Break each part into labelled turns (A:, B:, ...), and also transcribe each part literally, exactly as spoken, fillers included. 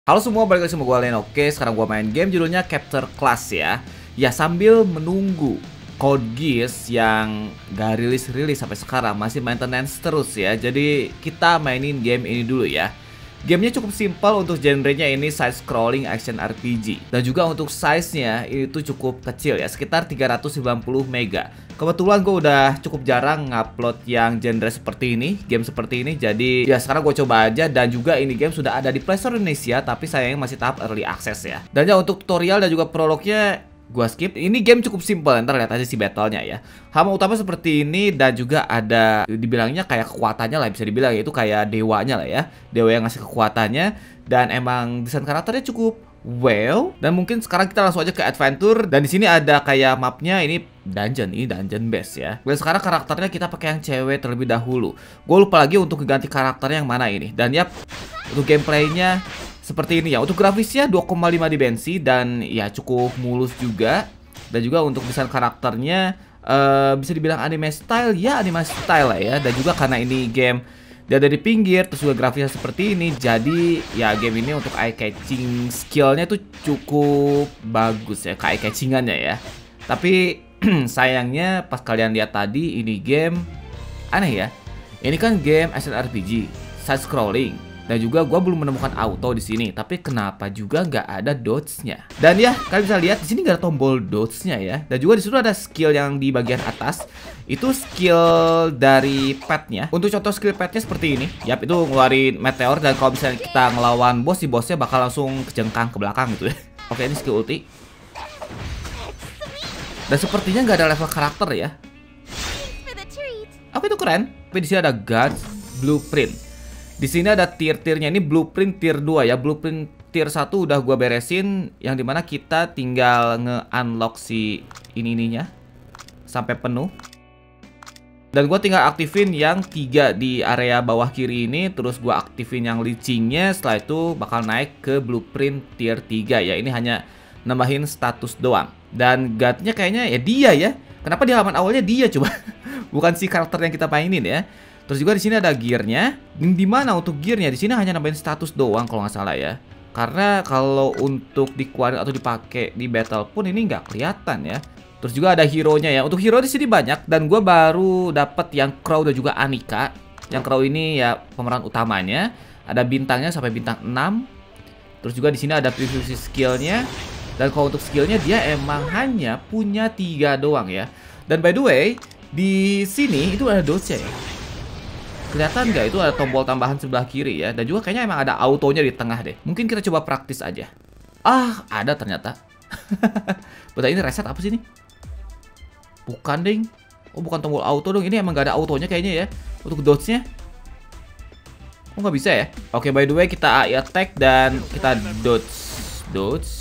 A: Halo semua, balik lagi sama gue Len. Oke, sekarang gue main game judulnya Capture Class ya. Ya sambil menunggu Code Geass yang gak rilis-rilis sampai sekarang, masih maintenance terus ya. Jadi kita mainin game ini dulu ya. Gamenya cukup simpel, untuk genrenya ini side scrolling action R P G. Dan juga untuk size-nya itu cukup kecil ya, sekitar tiga ratus sembilan puluh mega. Kebetulan gue udah cukup jarang ngupload yang genre seperti ini, game seperti ini. Jadi ya sekarang gue coba aja. Dan juga ini game sudah ada di Play Store Indonesia, tapi sayangnya masih tahap early access ya. Dan ya untuk tutorial dan juga prolognya gua skip. Ini game cukup simple, ntar lihat aja si battle-nya ya. Hama utama seperti ini, dan juga ada dibilangnya kayak kekuatannya lah, bisa dibilang itu kayak dewanya lah ya. Dewa yang ngasih kekuatannya. Dan emang desain karakternya cukup well. Dan mungkin sekarang kita langsung aja ke adventure. Dan di sini ada kayak mapnya, ini dungeon, ini dungeon base ya. Dan sekarang karakternya kita pakai yang cewek terlebih dahulu. Gue lupa lagi untuk ganti karakternya yang mana ini. Dan ya untuk gameplaynya seperti ini ya. Untuk grafisnya dua koma lima dimensi dan ya cukup mulus juga. Dan juga untuk desain karakternya uh, bisa dibilang anime style ya, anime style lah ya. Dan juga karena ini game dia dari pinggir, terus juga grafisnya seperti ini, jadi ya game ini untuk eye catching skillnya tuh cukup bagus ya, ke eye catchingannya ya. Tapi sayangnya pas kalian lihat tadi, ini game aneh ya. Ini kan game action R P G side scrolling. Dan juga gue belum menemukan auto di sini. Tapi kenapa juga nggak ada dodge-nya? Dan ya kalian bisa lihat di sini nggak ada tombol dodge-nya ya. Dan juga di situ ada skill yang di bagian atas. Itu skill dari pet-nya. Untuk contoh skill pet-nya seperti ini. Yap, itu ngeluarin meteor. Dan kalau misalnya kita ngelawan bos, si bosnya bakal langsung kejengkang ke belakang gitu ya. Oke, ini skill ulti. Dan sepertinya nggak ada level karakter ya. Oke, itu keren. Tapi di sini ada God's Blueprint. Di sini ada tier-tiernya, ini blueprint tier dua ya. Blueprint tier satu udah gua beresin, yang dimana kita tinggal nge-unlock si ini-ininya sampai penuh. Dan gua tinggal aktifin yang tiga di area bawah kiri ini. Terus gua aktifin yang leechingnya. Setelah itu bakal naik ke blueprint tier tiga ya. Ini hanya nambahin status doang. Dan guardnya kayaknya ya dia ya. Kenapa di halaman awalnya dia coba? Bukan si karakter yang kita mainin ya. Terus juga di sini ada gearnya. Di mana untuk gearnya? Di sini hanya nambahin status doang kalau nggak salah ya. Karena kalau untuk dikeluarin atau dipakai di battle pun ini nggak kelihatan ya. Terus juga ada hero-nya ya. Untuk hero di sini banyak, dan gue baru dapet yang Crow dan juga Anika. Yang Crow ini ya pemeran utamanya. Ada bintangnya sampai bintang enam. Terus juga di sini ada preview skillnya. Dan kalau untuk skillnya dia emang hanya punya tiga doang ya. Dan by the way, di sini itu ada dodge ya. Kelihatan nggak? Itu ada tombol tambahan sebelah kiri ya. Dan juga kayaknya emang ada autonya di tengah deh. Mungkin kita coba praktis aja. Ah, ada ternyata. Betul, ini reset apa sih ini? Bukan ding. Oh, bukan tombol auto dong. Ini emang nggak ada autonya kayaknya ya. Untuk dodge-nya. Oh, nggak bisa ya? Oke, by the way kita A I attack dan kita dodge. Dodge.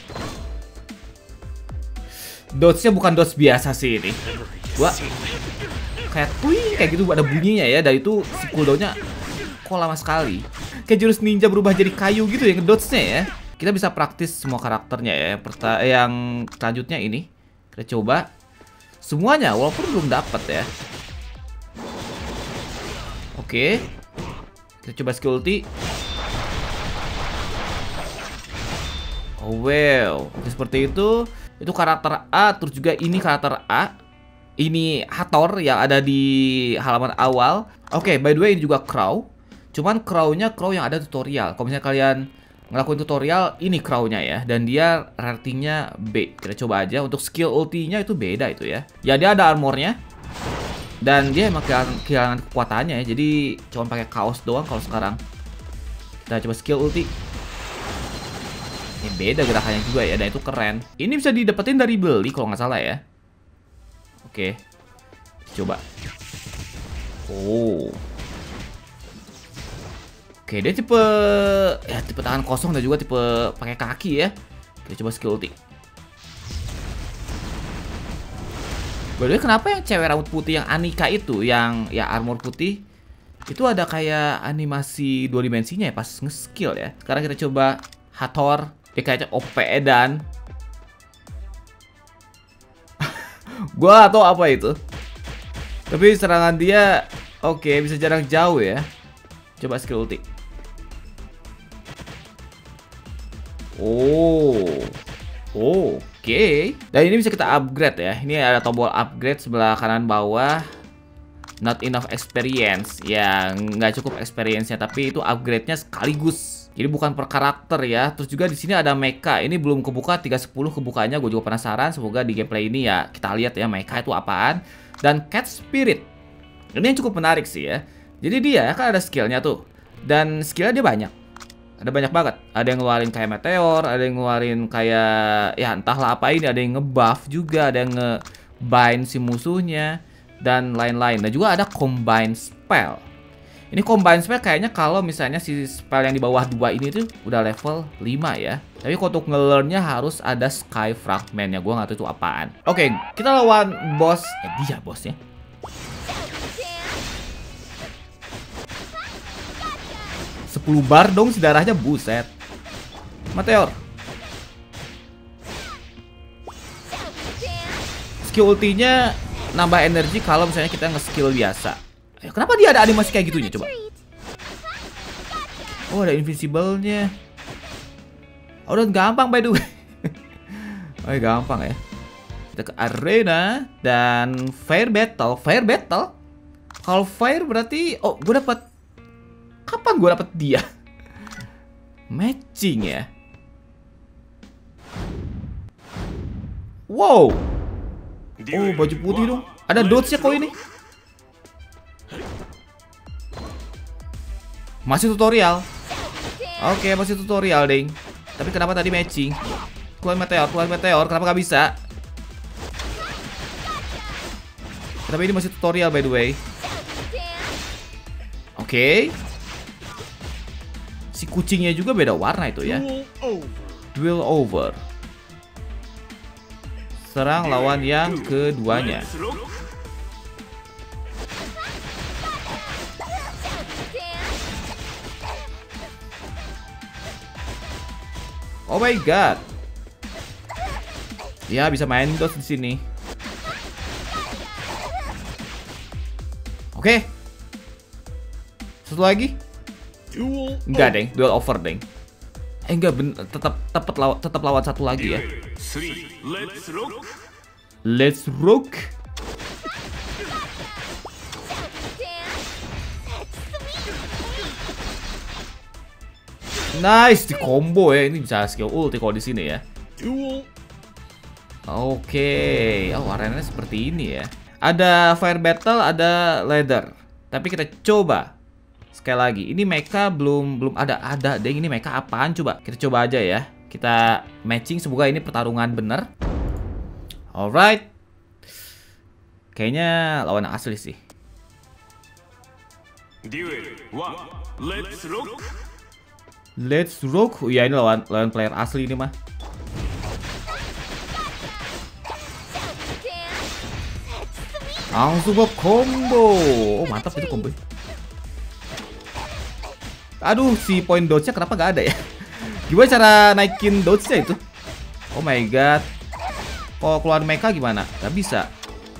A: Dodge-nya bukan dodge biasa sih ini. Gua kayak twing, kayak gitu ada bunyinya ya. Dan itu si cooldown-nya kok lama sekali. Kayak jurus ninja berubah jadi kayu gitu ya ngedodge-nya ya. Kita bisa praktis semua karakternya ya. Perta yang selanjutnya ini kita coba semuanya walaupun belum dapat ya. Oke. Kita coba skill ulti. Oh wow. Oke, seperti itu. Itu karakter A. Terus juga ini karakter A. Ini Hathor yang ada di halaman awal. Oke, okay, by the way ini juga Crow. Cuman Crow-nya Crow yang ada tutorial. Kalau misalnya kalian ngelakuin tutorial, ini Crow-nya ya. Dan dia ratingnya B. Kita coba aja. Untuk skill ultinya itu beda itu ya. Ya dia ada armornya. Dan dia emang kehilangan kekuatannya ya. Jadi cuma pakai kaos doang kalau sekarang. Kita coba skill ulti. Ini beda gerakannya juga ya. Dan itu keren. Ini bisa didapetin dari beli kalau nggak salah ya. Oke, coba. Oh, oke, dia tipe ya tipe tangan kosong dan juga tipe pakai kaki ya. Kita coba skill ulti. By the way, kenapa yang cewek rambut putih yang Anika itu, yang ya armor putih itu ada kayak animasi dua dimensinya ya pas nge-skill ya. Sekarang kita coba Hathor. Dia kayaknya O P dan gua atau apa itu. Tapi serangan dia oke, okay, bisa jarak jauh ya. Coba skill ulti. Oh. Oh, oke. Okay. Dan ini bisa kita upgrade ya. Ini ada tombol upgrade sebelah kanan bawah. Not enough experience. Ya, nggak cukup experience-nya, tapi itu upgrade-nya sekaligus. Jadi bukan per karakter ya. Terus juga di sini ada mecha. Ini belum kebuka, tiga sepuluh kebukanya. Gue juga penasaran. Semoga di gameplay ini ya kita lihat ya mecha itu apaan. Dan cat spirit. Ini yang cukup menarik sih ya. Jadi dia kan ada skillnya tuh. Dan skillnya dia banyak. Ada banyak banget. Ada yang ngeluarin kayak meteor, ada yang ngeluarin kayak ya entahlah apa ini, ada yang ngebuff juga, ada yang ngebind si musuhnya dan lain-lain. Dan juga ada combine spell. Ini combine spell kayaknya kalau misalnya si spell yang di bawah dua ini tuh udah level lima ya. Tapi kalau untuk nge-learn-nya harus ada sky fragment ya. Gua nggak tahu itu apaan. Oke, kita lawan boss. Eh dia bosnya. sepuluh bar dong si darahnya, buset. Meteor. Skill ultinya nambah energi kalau misalnya kita nge-skill biasa. Eh, kenapa dia ada animasi kayak gitunya coba? Oh, ada invisible-nya. Oh, udah gampang by the way. Oh, gampang ya. Kita ke arena dan fire battle. Fire battle? Kalau fire berarti oh, gue dapat. Kapan gue dapet dia? Matching ya. Wow. Oh, baju putih dong. Ada dodge-nya kok ini. Masih tutorial. Oke, masih tutorial, ding. Tapi kenapa tadi matching? Keluar meteor, keluar meteor. Kenapa gak bisa? Tapi ini masih tutorial by the way. Oke. Si kucingnya juga beda warna itu ya. Duel over. Serang lawan yang keduanya. Oh my god. Ya bisa main dodge di sini. Oke. Satu lagi. Enggak, deng, duel over, deng. Eh, enggak, tetap tetap lawan tetap lawan satu lagi ya. Let's rock. Nice, di combo ya. Ini bisa skill ulti kalau di sini ya. Oke, oh arenanya seperti ini ya. Ada fire battle, ada leather. Tapi kita coba. Sekali lagi, ini mecha belum belum ada ada deh. Ini mecha apaan coba? Kita coba aja ya. Kita matching, semoga ini pertarungan bener. Alright. Kayaknya lawan asli sih. Let's rock. Let's rock. Oh, ya ini lawan lawan player asli ini mah. Langsung buat combo. Oh mantap itu combo. Aduh, si point dodge-nya kenapa gak ada ya? Gimana cara naikin dodge-nya itu? Oh my god. Kalau keluar mecha gimana? Gak bisa.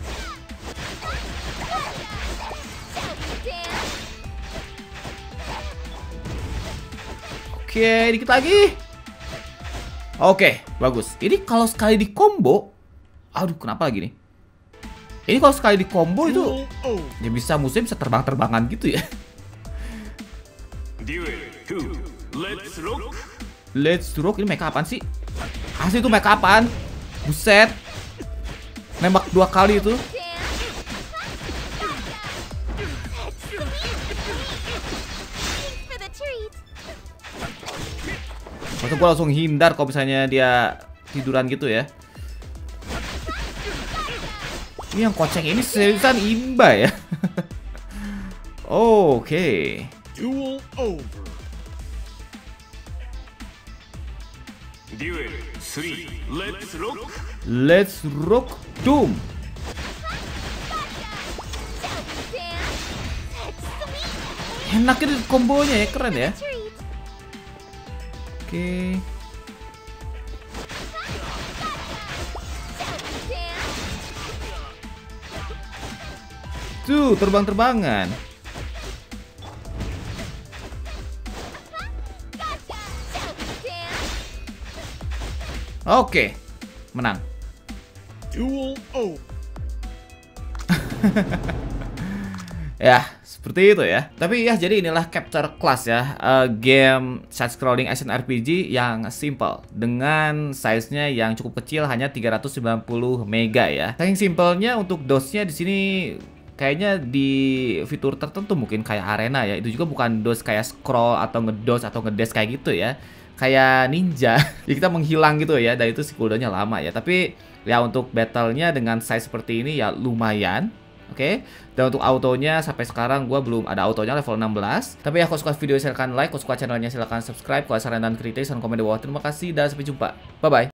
A: Oke, dikit lagi. Oke, bagus. Ini kalau sekali di combo. Aduh, kenapa lagi nih? Ini kalau sekali di combo itu ya bisa musuhnya bisa terbang-terbangan gitu ya. Let's rock. Let's rock. Ini mecha apaan sih? Asli itu mecha apaan? Buset. Nembak dua kali itu. Masa gue langsung hindar kalau misalnya dia tiduran gitu ya. Ini yang kocek ini seriusan imba ya. Oke. Okay. Duel over. Duel three. Let's rock. Let's rock. Doom. Enak itu kombonya ya, keren ya. Oke. Okay. Tuh, terbang-terbangan. Oke, menang.
B: Duel O.
A: Ya, seperti itu ya. Tapi ya, jadi inilah Capture Class ya, uh, game side-scrolling action R P G yang simple dengan size-nya yang cukup kecil, hanya tiga ratus sembilan puluh mega ya. Saking simpelnya untuk dosnya di sini kayaknya di fitur tertentu mungkin kayak arena ya. Itu juga bukan dos kayak scroll atau ngedos atau ngedes kayak gitu ya. Kayak ninja. Jadi kita menghilang gitu ya, dan itu si cooldownnya lama ya. Tapi ya untuk battle-nya dengan size seperti ini ya lumayan. Oke, okay. Dan untuk autonya sampai sekarang gua belum ada autonya level enam belas. Tapi ya kalau suka video silahkan like, kalau suka channelnya silahkan subscribe. Kalau saran dan kritik silahkan komen di bawah. Terima kasih dan sampai jumpa. Bye bye.